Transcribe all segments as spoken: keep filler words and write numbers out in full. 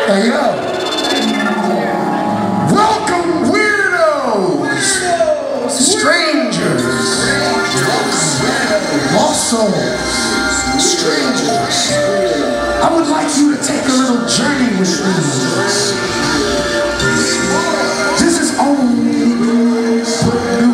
Hey yo, welcome weirdos, strangers, lost souls, strangers. I would like you to take a little journey with me. This is only for you.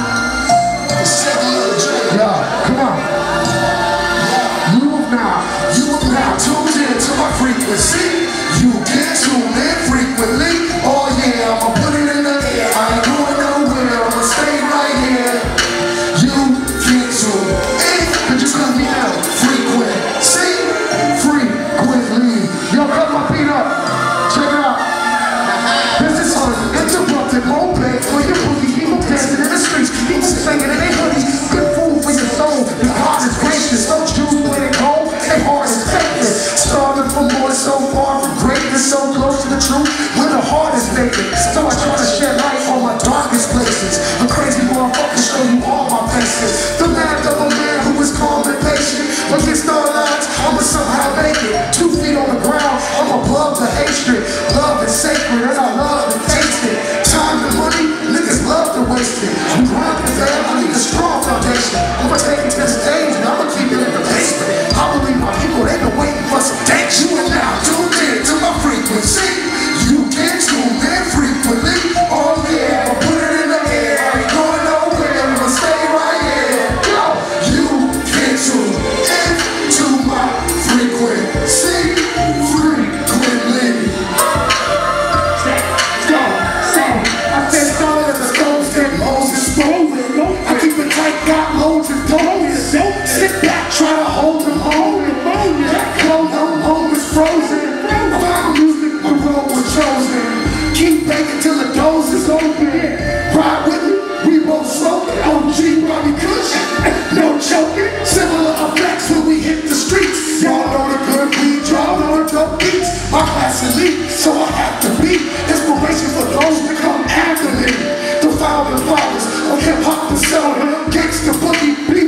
Yeah, come on. You have now, you have now tuned in to my frequency. You get tuned in frequently. Oh yeah, I'ma put it in the air. I ain't going nowhere. I'ma stay right here. You get tuned in. Could you come me out? Frequency, frequently. Yo, cut my feet up. Check it out. This is uninterrupted moped for your boogie people dancing in the streets. People singing in their hoodies. Good food for your soul. Your heart is gracious. Those Jews when they cold, their heart is vacant. Starving for more, so far from greatness, so close to the truth when the heart is vacant. So I try to shed light on my darkest places. A crazy motherfucker show you all my faces. The man of a man who is calm and patient. Against all odds, I'ma somehow make it. Two feet on the ground, I'm above the hatred. Love is sacred and I love to taste it. Time and money, niggas love to waste it. I'm grinding for family, a strong foundation. I'ma take it to the stage and I'ma keep it in the basement. I believe my people, they've been waiting for some dates. You are now tuned in to my frequency. You get tuned in frequently. Oh yeah, I'ma put it in the air. I ain't going nowhere, I'ma stay right here. Yo, you get tuned in to my frequency. Frequently. Go, say, I said stone in the stone, said Moses stone. I keep it tight, got loads and bones. Don't sit back, try to hold them home. That clothes on home is frozen. Found music, the road was chosen. Keep baking till the doors is open. Ride with me, we both smoking. O G Robbie Kush, no joking. Similar effects when we hit the streets. Y'all know the good weed, y'all know the dope beats. My class elite, so I have to be inspiration for those that come after me. The founding fathers of hip hop and soul, gangsta boogie.